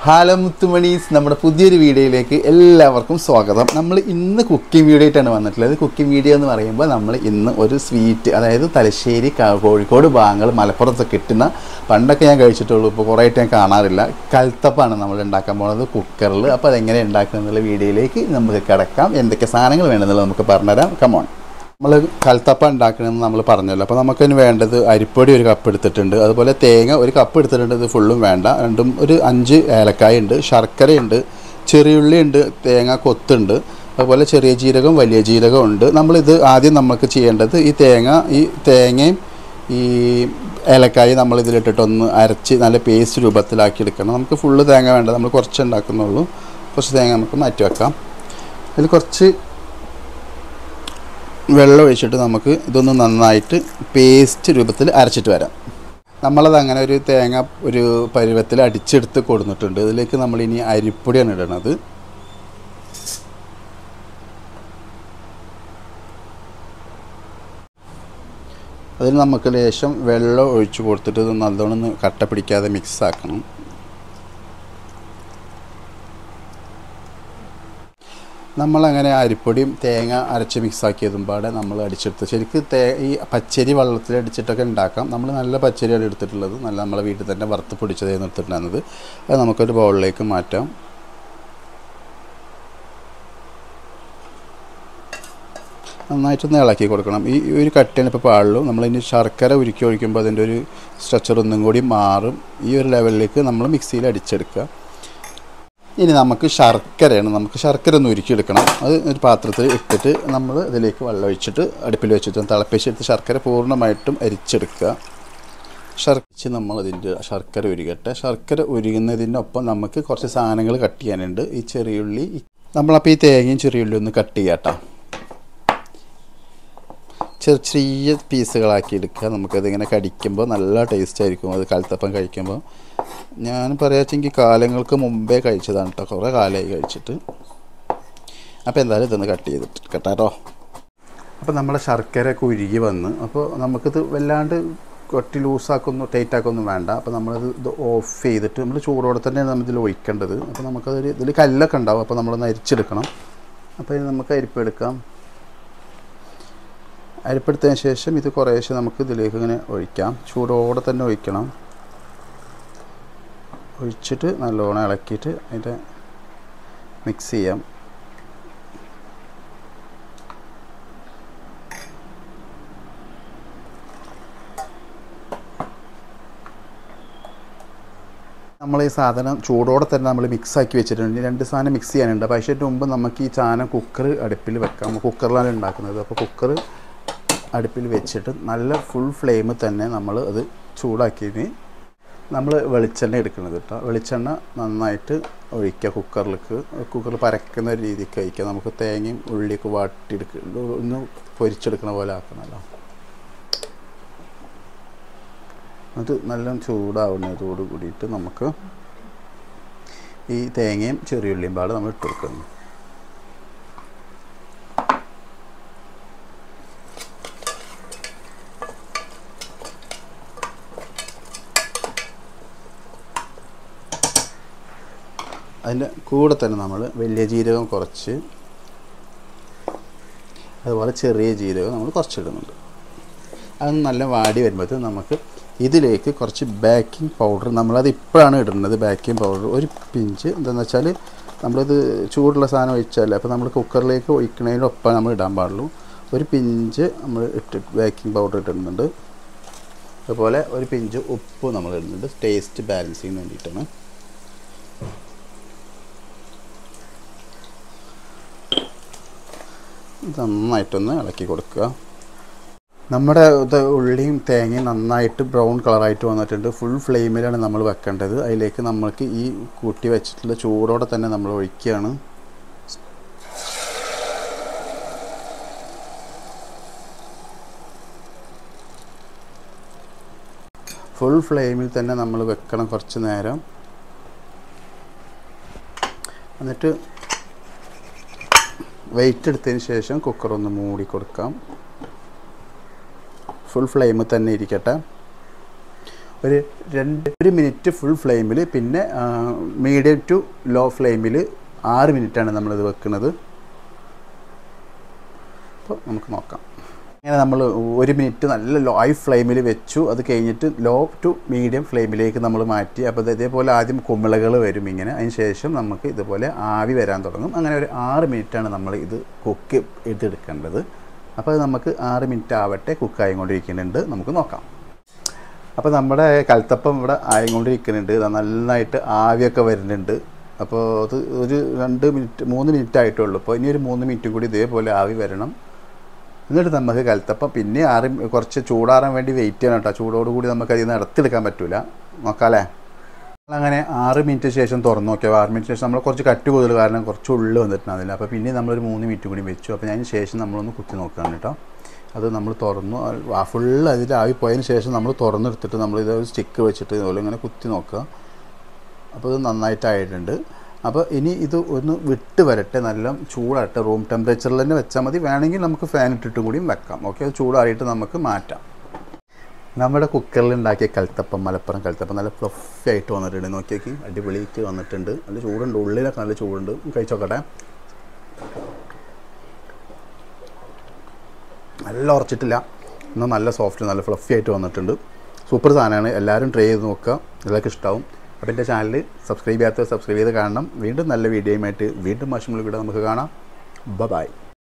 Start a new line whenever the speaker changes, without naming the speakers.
Hello മുത്തുമണീസ്, നമ്മുടെ പുതിയൊരു വീഡിയോയിലേക്ക് എല്ലാവർക്കും സ്വാഗതം. നമ്മൾ ഇന്ന് കുക്കിംഗ് വീഡിയോ ആയിട്ടാണ് വന്നിട്ടുള്ളത്. കുക്കിംഗ് വീഡിയോ എന്ന് പറയുമ്പോൾ നമ്മൾ ഇന്ന് ഒരു സ്വീറ്റ്, അതായത് തലശ്ശേരി, കോഴിക്കോട് ഭാഗങ്ങൾ, മലപ്പുറത്തൊക്കെ കിട്ടുന്ന, പണ്ടൊക്കെ ഞാൻ കഴിച്ചിട്ടുള്ളൂ, ഇപ്പോൾ കുറേ ആയിട്ട് ഞാൻ കാണാറില്ല, കൽത്തപ്പാണ് നമ്മൾ ഉണ്ടാക്കാൻ പോകുന്നത് കുക്കറിൽ. അപ്പോൾ അതെങ്ങനെ ഉണ്ടാക്കുക എന്നുള്ള വീഡിയോയിലേക്ക് നമുക്ക് കിടക്കാം. എന്തൊക്കെ സാധനങ്ങൾ വേണമെന്നുള്ളത് നമുക്ക് പറഞ്ഞുതരാം. കമോൺ. നമ്മൾ കൽത്തപ്പ ഉണ്ടാക്കണമെന്ന് നമ്മൾ പറഞ്ഞല്ലോ. അപ്പോൾ നമുക്കതിന് വേണ്ടത് അരിപ്പൊടി ഒരു കപ്പ് എടുത്തിട്ടുണ്ട്, അതുപോലെ തേങ്ങ ഒരു കപ്പ് എടുത്തിട്ടുണ്ട്. ഇത് ഫുള്ളും വേണ്ട, രണ്ടും ഒരു 5 ഏലക്കായ ഉണ്ട്, ശർക്കരയുണ്ട്, ചെറിയുള്ളി ഉണ്ട്, തേങ്ങ കൊത്തുണ്ട്, അതുപോലെ ചെറിയ ജീരകം, വലിയ ജീരകം ഉണ്ട്. നമ്മളിത് ആദ്യം നമുക്ക് ചെയ്യേണ്ടത് ഈ തേങ്ങയും ഈ ഏലക്കായ നമ്മൾ ഇതിലിട്ടിട്ടൊന്ന് അരച്ച് നല്ല പേസ്റ്റ് രൂപത്തിലാക്കി എടുക്കണം. നമുക്ക് ഫുള്ള് തേങ്ങ വേണ്ട, നമ്മൾ കുറച്ച് ഉണ്ടാക്കുന്നുള്ളൂ. കുറച്ച് തേങ്ങ നമുക്ക് മാറ്റി വെക്കാം. അതിൽ കുറച്ച് വെള്ളം ഒഴിച്ചിട്ട് നമുക്ക് ഇതൊന്ന് നന്നായിട്ട് പേസ്റ്റ് രൂപത്തിൽ അരച്ചിട്ട് വരാം. നമ്മളത് അങ്ങനെ ഒരു തേങ്ങ ഒരു പരുവത്തിൽ അടിച്ചെടുത്ത് കൊടുത്തിട്ടുണ്ട്. ഇതിലേക്ക് നമ്മളിനി അരിപ്പൊടിയാണ് ഇടണത്. അതിന് നമുക്ക് ലേശം വെള്ളം ഒഴിച്ച് കൊടുത്തിട്ട് ഇത് നല്ലോണം കട്ട പിടിക്കാതെ മിക്സ് ആക്കണം. നമ്മളങ്ങനെ അരിപ്പൊടിയും തേങ്ങ അരച്ച് മിക്സാക്കിയതും പാടെ നമ്മൾ അടിച്ചെടുത്ത് ശരിക്കും ഈ പച്ചരി വെള്ളത്തിൽ അടിച്ചിട്ടൊക്കെ ഉണ്ടാക്കാം. നമ്മൾ നല്ല പച്ചരിയാണ് എടുത്തിട്ടുള്ളത്, നല്ല നമ്മളെ വീട്ടിൽ തന്നെ വറുത്ത് പൊടിച്ചതായിരുന്നു എടുത്തിട്ടുണ്ടായിരുന്നത്. അത് നമുക്കൊരു ബൗളിലേക്ക് മാറ്റാം. നന്നായിട്ടൊന്ന് ഇളക്കി കൊടുക്കണം. ഈ ഒരു കട്ടിയാണ് ഇപ്പോൾ പാടുള്ളൂ. നമ്മളിനി ശർക്കര ഉരുക്കി ഒഴിക്കുമ്പോൾ അതിൻ്റെ ഒരു സ്ട്രക്ചർ ഒന്നും കൂടി മാറും. ഈ ഒരു ലെവലിലേക്ക് നമ്മൾ മിക്സിയിൽ അടിച്ചെടുക്കുക. ഇനി നമുക്ക് ശർക്കര ഒന്ന് ഉരുക്കിയെടുക്കണം. അത് ഒരു പാത്രത്തിൽ ഇട്ടിട്ട് നമ്മൾ ഇതിലേക്ക് വെള്ളം ഒഴിച്ചിട്ട് അടുപ്പിൽ വെച്ചിട്ട് തിളപ്പിച്ചെടുത്ത് ശർക്കര പൂർണ്ണമായിട്ടും അരിച്ചെടുക്കുക. നമ്മൾ ശർക്കര ഉരുകട്ടെ. ശർക്കര ഉരുകുന്നതിനൊപ്പം നമുക്ക് കുറച്ച് സാധനങ്ങൾ കട്ട് ചെയ്യാനുണ്ട്. ഈ ചെറിയുള്ളി, നമ്മളപ്പോൾ ഈ തേങ്ങയും ചെറിയുള്ളി ഒന്ന് കട്ട് ചെയ്യാട്ടോ. ചെറിയ പീസുകളാക്കി എടുക്കുക. നമുക്കതിങ്ങനെ കടിക്കുമ്പോൾ നല്ല ടേസ്റ്റ് ആയിരിക്കും. അത് കൽത്തപ്പം കഴിക്കുമ്പോൾ ഞാൻ പറയാച്ചെങ്കിൽ കാലങ്ങൾക്ക് മുമ്പേ കഴിച്ചതാണ് കേട്ടോ, കുറേ കാലമായി കഴിച്ചിട്ട്. അപ്പോൾ എന്തായാലും ഇതൊന്ന് കട്ട് ചെയ്തിട്ട് കേട്ടോ. അപ്പോൾ നമ്മുടെ ശർക്കരയൊക്കെ ഉരുകി വന്ന്, അപ്പോൾ നമുക്കിത് വല്ലാണ്ട് കൊട്ടി ടൈറ്റാക്കൊന്നും വേണ്ട. അപ്പോൾ ഇത് ഓഫ് ചെയ്തിട്ട് നമ്മൾ ചൂടോടെ തന്നെയാണ് നമ്മളിതിൽ ഒഴിക്കേണ്ടത്. അപ്പോൾ നമുക്കതൊരു ഇതിൽ കല്ലൊക്കെ ഉണ്ടാവും, അപ്പോൾ നമ്മളൊന്ന് അരിച്ചെടുക്കണം. അപ്പോൾ ഇത് നമുക്ക് അരിപ്പെടുക്കാം. അരിപ്പെടുത്തതിന് ശേഷം ഇത് കുറേശ്ശെ നമുക്ക് ഇതിലേക്ക് ഇങ്ങനെ ഒഴിക്കാം. ചൂടോടെ തന്നെ ഒഴിക്കണം. ഒഴിച്ചിട്ട് നല്ലോണം ഇളക്കിയിട്ട് അതിൻ്റെ മിക്സ് ചെയ്യാം. നമ്മൾ ഈ സാധനം ചൂടോടെ തന്നെ നമ്മൾ മിക്സാക്കി വെച്ചിട്ടുണ്ട്. 2 സാധനം മിക്സ് ചെയ്യാനുണ്ട്. പക്ഷേ അതിന് മുമ്പ് നമുക്ക് ഈ സാധനം കുക്കർ അടുപ്പിൽ വെക്കാം. കുക്കറിലാണ് ഉണ്ടാക്കുന്നത്. അപ്പോൾ കുക്കർ അടുപ്പിൽ വെച്ചിട്ട് നല്ല ഫുൾ ഫ്ലെയിമിൽ തന്നെ നമ്മൾ അത് ചൂടാക്കിയതിന് നമ്മൾ വെളിച്ചെണ്ണ എടുക്കുന്നത് കേട്ടോ. വെളിച്ചെണ്ണ നന്നായിട്ട് ഒഴിക്കുക കുക്കറിൽ പരക്കുന്ന രീതിക്ക് കഴിക്കുക. നമുക്ക് തേങ്ങയും ഉള്ളിയൊക്കെ ഒന്ന് പൊരിച്ചെടുക്കണ പോലെ ആക്കണമല്ലോ. അത് നല്ല ചൂടാവുന്നതോട് കൂടിയിട്ട് നമുക്ക് ഈ തേങ്ങയും ചെറിയുള്ളിയും പാടെ നമ്മൾ ഇട്ട് കൊടുക്കുന്നു. അതിൻ്റെ കൂടെ തന്നെ നമ്മൾ വലിയ ജീരകം കുറച്ച്, അതുപോലെ ചെറിയ ജീരകം നമ്മൾ കുറച്ചിടുന്നുണ്ട്. അത് നല്ല വാടി വരുമ്പോഴത്തേക്കും നമുക്ക് ഇതിലേക്ക് കുറച്ച് ബേക്കിംഗ് പൗഡർ, നമ്മളത് ഇപ്പോഴാണ് ഇടുന്നത്. ബേക്കിംഗ് പൗഡർ ഒരു പിഞ്ച്. എന്താണെന്ന് വെച്ചാൽ നമ്മളിത് ചൂടുള്ള സാധനം ഒഴിച്ചാൽ, അപ്പോൾ നമ്മൾ കുക്കറിലേക്ക് ഒഴിക്കുന്നതിനൊപ്പം നമ്മൾ ഇടാൻ പാടുള്ളൂ. ഒരു പിഞ്ച് നമ്മൾ ബേക്കിംഗ് പൗഡർ ഇടുന്നുണ്ട്. അതുപോലെ ഒരു പിഞ്ച് ഉപ്പ് നമ്മൾ ഇടുന്നുണ്ട്, ടേസ്റ്റ് ബാലൻസ് ചെയ്യാൻ വേണ്ടിയിട്ടാണ്. നന്നായിട്ടൊന്ന് ഇളക്കി കൊടുക്കുക. നമ്മുടെ ഉള്ളിയും തേങ്ങയും നന്നായിട്ട് ബ്രൗൺ കളറായിട്ട് വന്നിട്ടുണ്ട്. ഫുൾ ഫ്ലെയിമിലാണ് നമ്മൾ വെക്കേണ്ടത്. അതിലേക്ക് നമ്മൾക്ക് ഈ കൂട്ടി വെച്ചിട്ടുള്ള ചൂടോടെ തന്നെ നമ്മൾ ഒഴിക്കുകയാണ്. ഫുൾ ഫ്ലെയിമിൽ തന്നെ നമ്മൾ വെക്കണം കുറച്ച് നേരം. എന്നിട്ട് വെയിറ്റ് എടുത്തതിന് ശേഷം കുക്കർ ഒന്ന് മൂടി കൊടുക്കാം. ഫുൾ ഫ്ലെയിമിൽ തന്നെ ഇരിക്കട്ടെ. ഒരു മിനിറ്റ് ഫുൾ ഫ്ലെയിമിൽ, പിന്നെ മീഡിയം ടു ലോ ഫ്ലെയിമിൽ 6 മിനിറ്റാണ് നമ്മളിത് വെക്കുന്നത്. അപ്പോൾ നമുക്ക് നോക്കാം. ഇങ്ങനെ നമ്മൾ 1 മിനിറ്റ് നല്ല ഹൈ ഫ്ലെയിമിൽ വെച്ചു. അത് കഴിഞ്ഞിട്ട് ലോ ടു മീഡിയം ഫ്ലെയിമിലേക്ക് നമ്മൾ മാറ്റി. അപ്പോൾ ഇതേപോലെ ആദ്യം കുമിളകൾ വരും ഇങ്ങനെ. അതിന് ശേഷം നമുക്ക് ഇതുപോലെ ആവി വരാൻ തുടങ്ങും. അങ്ങനെ ഒരു 6 മിനിറ്റാണ് നമ്മൾ ഇത് കുക്ക് ചെയ്തെടുക്കേണ്ടത്. അപ്പോൾ അത് നമുക്ക് 6 മിനിറ്റ് ആവട്ടെ. കുക്കായിക്കൊണ്ടിരിക്കുന്നുണ്ട്, നമുക്ക് നോക്കാം. അപ്പോൾ നമ്മുടെ കൽത്തപ്പം ഇവിടെ ആയിക്കൊണ്ടിരിക്കുന്നുണ്ട്. നന്നായിട്ട് ആവിയൊക്കെ വരുന്നുണ്ട്. അപ്പോൾ അത് ഒരു 3 മിനിറ്റ് ആയിട്ടുള്ളൂ. അപ്പോൾ ഇനി ഒരു 3 മിനിറ്റും കൂടി ഇതേപോലെ ആവി വരണം. എന്നിട്ട് നമുക്ക് കൽത്തപ്പം പിന്നെ കുറച്ച് ചൂടാറാൻ വേണ്ടി വെയിറ്റ് ചെയ്യണം കേട്ടോ. ചൂടോടുകൂടി നമുക്ക് അതിൽ നിന്ന് എടുത്തെടുക്കാൻ പറ്റില്ല. നോക്കാമല്ലേ? അങ്ങനെ 6 മിനിറ്റ് ശേഷം തുറന്നു നോക്കിയാൽ 6 മിനിറ്റ് ശേഷം നമ്മൾ കുറച്ച് കട്ട് കൂടുതൽ കാരണം കുറച്ച് ഉള്ളിൽ വന്നിട്ടുണ്ടാവില്ല. അപ്പോൾ പിന്നെ നമ്മളൊരു 3 മിനിറ്റ് കൂടി വെച്ചു. അപ്പോൾ അതിന് ശേഷം നമ്മളൊന്ന് കുത്തി നോക്കുകയാണ് കേട്ടോ. അത് നമ്മൾ തുറന്നു ഫുള്ള് അതിൽ ആവി പോയതിന് ശേഷം നമ്മൾ തുറന്നെടുത്തിട്ട് നമ്മളിത് ഒരു സ്റ്റിക്ക് വെച്ചിട്ട് ഇതുപോലെ ഇങ്ങനെ കുത്തി നോക്കുക. അപ്പോൾ ഇത് നന്നായിട്ടായിട്ടുണ്ട്. അപ്പോൾ ഇനി ഇത് ഒന്ന് വിട്ട് വരട്ടെ, നല്ല ചൂടായിട്ട് റൂം ടെമ്പറേച്ചറിൽ തന്നെ വെച്ചാൽ മതി. വേണമെങ്കിൽ നമുക്ക് ഫാൻ ഇട്ടിട്ടും കൂടിയും വെക്കാം. ഓക്കെ, അത് ചൂടാറിയിട്ട് നമുക്ക് മാറ്റാം. നമ്മുടെ കുക്കറിൽ ഉണ്ടാക്കിയ കൽത്തപ്പം, മലപ്പുറം കൽത്തപ്പം നല്ല ഫ്ലഫി ആയിട്ട് വന്നിട്ടുണ്ട്. നോക്കിയേക്ക്, അടിപൊളിയായിട്ട് വന്നിട്ടുണ്ട്. നല്ല ചൂടുണ്ട്, ഉള്ളിലൊക്കെ നല്ല ചൂടുണ്ട്. കഴിച്ചോക്കട്ടെ. നല്ല ഉറച്ചിട്ടില്ല, എന്നാൽ നല്ല സോഫ്റ്റ്, നല്ല ഫ്ലഫി ആയിട്ട് വന്നിട്ടുണ്ട്. സൂപ്പർ സാധനമാണ്. എല്ലാവരും ട്രൈ ചെയ്ത് നോക്കുക, എല്ലാവർക്കും ഇഷ്ടമാവും. അപ്പോൾ എൻ്റെ ചാനൽ സബ്സ്ക്രൈബ് ചെയ്യാത്തവർ സബ്സ്ക്രൈബ് ചെയ്ത് കാണണം. വീണ്ടും നല്ല വീഡിയോയുമായിട്ട് വീണ്ടും മാഷുകളിൽ കൂടെ നമുക്ക് കാണാം. ബൈ.